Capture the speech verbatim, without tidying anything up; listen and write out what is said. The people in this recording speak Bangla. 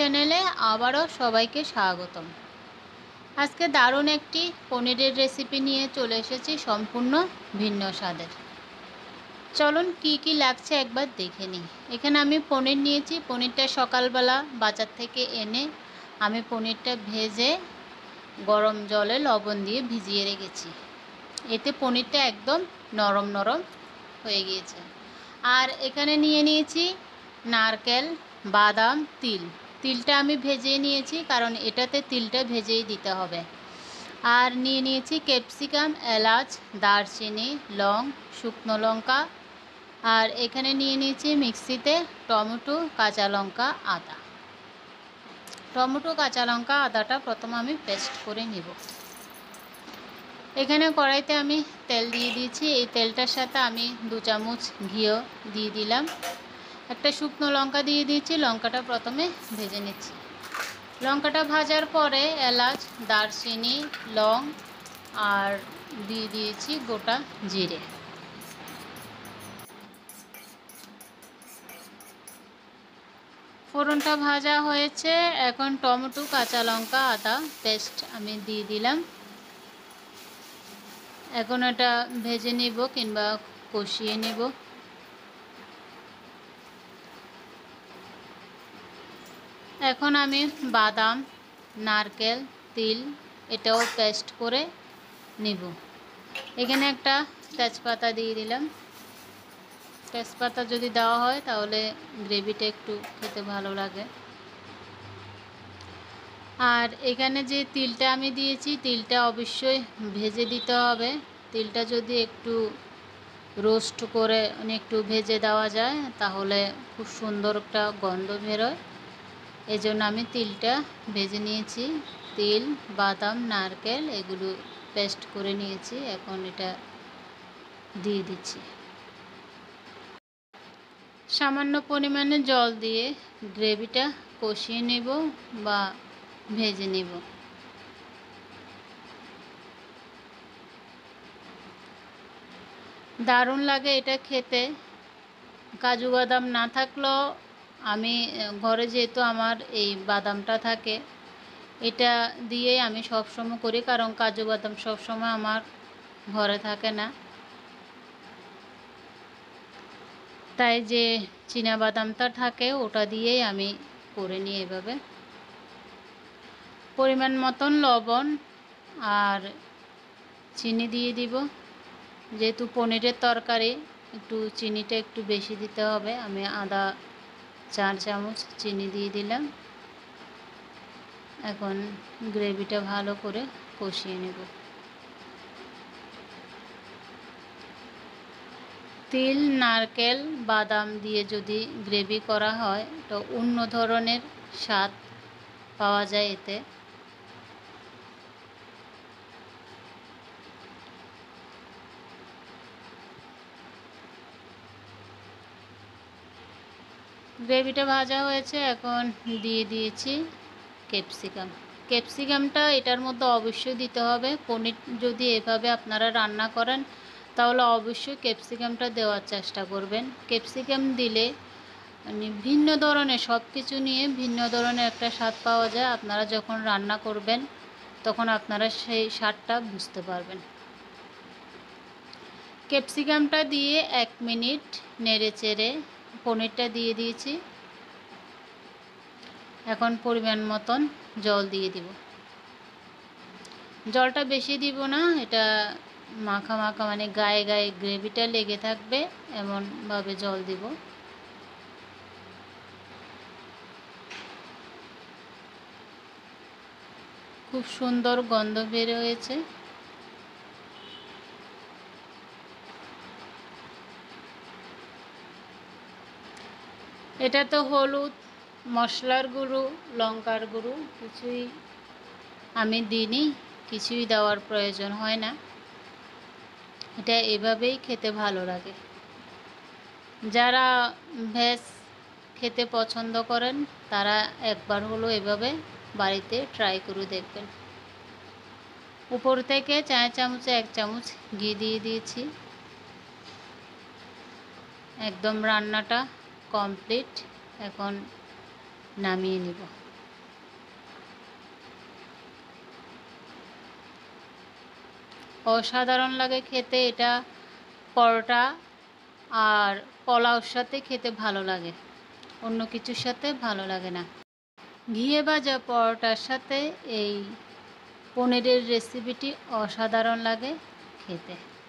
চ্যানেলে আবারও সবাইকে স্বাগতম। আজকে দারুণ একটি পনিরের রেসিপি নিয়ে চলে এসেছি, সম্পূর্ণ ভিন্ন স্বাদের। চলুন কি কি লাগছে একবার দেখে নিই। এখানে আমি পনির নিয়েছি। পনিরটা সকালবেলা বাজার থেকে এনে আমি পনিরটা ভেজে গরম জলে লবণ দিয়ে ভিজিয়ে রেখেছি। এতে পনিরটা একদম নরম নরম হয়ে গিয়েছে। আর এখানে নিয়ে নিয়েছি নারকেল, বাদাম, তিল। তিলটা আমি ভেজে নিয়েছি, কারণ এটাতে তিলটা ভেজেই দিতে হবে। আর নিয়ে নিয়েছি ক্যাপসিকাম, এলাচ, দারচিনি, লং, শুকনো লঙ্কা। আর এখানে নিয়ে নিয়েছি মিক্সিতে টমেটো, কাঁচা লঙ্কা, আদা। টমেটো, কাঁচা লঙ্কা, আদাটা প্রথমে আমি পেস্ট করে নিব। এখানে কড়াইতে আমি তেল দিয়ে দিয়েছি। এই তেলটার সাথে আমি দু চামচ ঘিও দিয়ে দিলাম। একটা শুকনো লঙ্কা দিয়ে দিয়েছি। লঙ্কাটা প্রথমে ভেজে নিচ্ছি। লঙ্কাটা ভাজার পরে এলাচ, দারচিনি, লং আর দিয়ে দিয়েছি গোটা জিরে। ফোড়নটা ভাজা হয়েছে। এখন টমেটো, কাঁচা লঙ্কা, আদা পেস্ট আমি দিয়ে দিলাম। এখন এটা ভেজে নেব কিংবা কষিয়ে নেব। এখন আমি বাদাম, নারকেল, তিল এটাও পেস্ট করে নিব। এখানে একটা তেজপাতা দিয়ে দিলাম। তেজপাতা যদি দেওয়া হয় তাহলে গ্রেভিটা একটু খেতে ভালো লাগে। আর এখানে যে তিলটা আমি দিয়েছি, তিলটা অবশ্যই ভেজে দিতে হবে। তিলটা যদি একটু রোস্ট করে একটু ভেজে দেওয়া যায় তাহলে খুব সুন্দর একটা গন্ধ বেরোয়। এই জন্য আমি তিলটা ভেজে নিয়েছি। তিল, বাদাম, নারকেল এগুলো পেস্ট করে নিয়েছি। এখন এটা দিয়ে দিচ্ছি। সামান্য পরিমাণে জল দিয়ে গ্রেভিটা কষিয়ে নেব বা ভেজে নেব। দারুণ লাগে এটা খেতে। কাজু বাদাম না থাকলেও আমি ঘরে যেহেতু আমার এই বাদামটা থাকে, এটা দিয়েই আমি সবসময় করি, কারণ কাজু বাদাম সবসময় আমার ঘরে থাকে না। তাই যে চীনা বাদামটা থাকে ওটা দিয়েই আমি করে নিই এভাবে। পরিমাণ মতন লবণ আর চিনি দিয়ে দিব। যেহেতু পনিরের তরকারি একটু চিনিটা একটু বেশি দিতে হবে। আমি আদা চার চামচ চিনি দিয়ে দিলাম। এখন গ্রেভিটা ভালো করে কষিয়ে নেব। তিল, নারকেল, বাদাম দিয়ে যদি গ্রেভি করা হয় তো অন্য ধরনের স্বাদ পাওয়া যায় এতে। গ্রেভিটা ভাজা হয়েছে। এখন দিয়ে দিয়েছি ক্যাপসিকাম। ক্যাপসিকামটা এটার মধ্যে অবশ্যই দিতে হবে। পনির যদি এভাবে আপনারা রান্না করেন তাহলে অবশ্যই ক্যাপসিকামটা দেওয়ার চেষ্টা করবেন। ক্যাপসিকাম দিলে মানে ভিন্ন ধরনের সব কিছু নিয়ে ভিন্ন ধরনের একটা স্বাদ পাওয়া যায়। আপনারা যখন রান্না করবেন তখন আপনারা সেই স্বাদটা বুঝতে পারবেন। ক্যাপসিকামটা দিয়ে এক মিনিট নেড়ে চেড়ে পনিরটা দিয়ে দিয়েছি। এখন পরিমাণ মতন জল দিয়ে দিব। জলটা বেশি দিব না, এটা মাখা মাখা মানে গায়ে গায়ে গ্রেভিটা লেগে থাকবে এমনভাবে জল দিব। খুব সুন্দর গন্ধ বের হয়েছে। এটা তো হলুদ, মশলার গুঁড়ো, লঙ্কার গুঁড়ো কিছুই আমি দিইনি, কিছুই দেওয়ার প্রয়োজন হয় না। এটা এভাবেই খেতে ভালো লাগে। যারা ভেজ খেতে পছন্দ করেন তারা একবার হলো এভাবে বাড়িতে ট্রাই করে দেখবেন। উপর থেকে চার চামচে এক চামচ ঘি দিয়ে দিয়েছি। একদম রান্নাটা কমপ্লিট। এখন নামিয়ে নিব। অসাধারণ লাগে খেতে এটা। পরোটা আর পোলাওর সাথে খেতে ভালো লাগে, অন্য কিছুর সাথে ভালো লাগে না। ঘিয়ে ভাজা পরোটার সাথে এই পনিরের রেসিপিটি অসাধারণ লাগে খেতে।